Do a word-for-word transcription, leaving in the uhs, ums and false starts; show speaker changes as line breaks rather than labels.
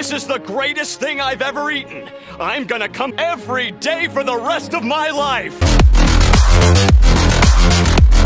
This is the greatest thing I've ever eaten. I'm gonna come every day for the rest of my life.